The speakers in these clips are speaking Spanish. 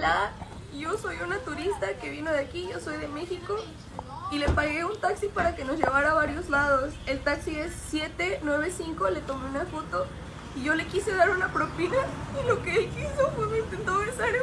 hola, yo soy una turista que vino de aquí, yo soy de México y le pagué un taxi para que nos llevara a varios lados. El taxi es 795, le tomé una foto y yo le quise dar una propina y lo que él quiso fue me intentó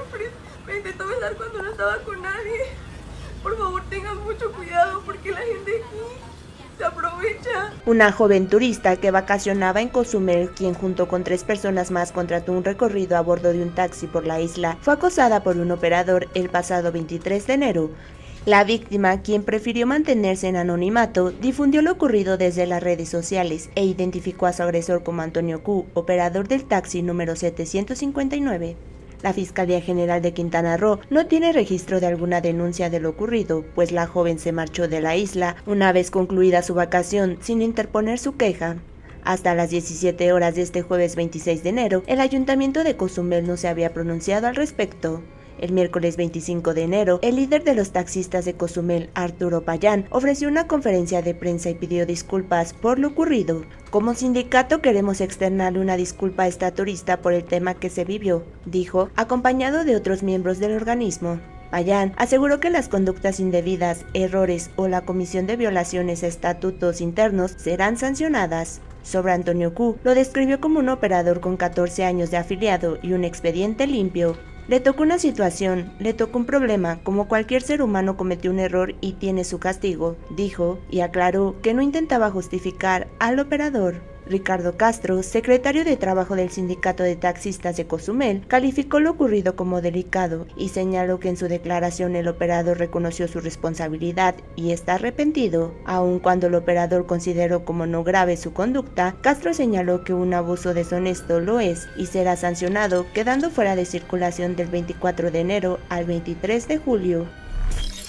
besar cuando no estaba con nadie. Por favor, tengan mucho cuidado porque la gente aquí se aprovecha. Una joven turista que vacacionaba en Cozumel, quien junto con 3 personas más contrató un recorrido a bordo de un taxi por la isla, fue acosada por un operador el pasado 23 de enero. La víctima, quien prefirió mantenerse en anonimato, difundió lo ocurrido desde las redes sociales e identificó a su agresor como Antonio Q, operador del taxi número 759. La Fiscalía General de Quintana Roo no tiene registro de alguna denuncia de lo ocurrido, pues la joven se marchó de la isla una vez concluida su vacación sin interponer su queja. Hasta las 17 horas de este jueves 26 de enero, el Ayuntamiento de Cozumel no se había pronunciado al respecto. El miércoles 25 de enero, el líder de los taxistas de Cozumel, Arturo Payán, ofreció una conferencia de prensa y pidió disculpas por lo ocurrido. Como sindicato queremos externarle una disculpa a esta turista por el tema que se vivió, dijo, acompañado de otros miembros del organismo. Payán aseguró que las conductas indebidas, errores o la comisión de violaciones a estatutos internos serán sancionadas. Sobre Antonio Q, lo describió como un operador con 14 años de afiliado y un expediente limpio. Le tocó una situación, le tocó un problema, como cualquier ser humano cometió un error y tiene su castigo, dijo, y aclaró que no intentaba justificar al operador. Ricardo Castro, secretario de Trabajo del Sindicato de Taxistas de Cozumel, calificó lo ocurrido como delicado y señaló que en su declaración el operador reconoció su responsabilidad y está arrepentido. Aun cuando el operador consideró como no grave su conducta, Castro señaló que un abuso deshonesto lo es y será sancionado, quedando fuera de circulación del 24 de enero al 23 de julio.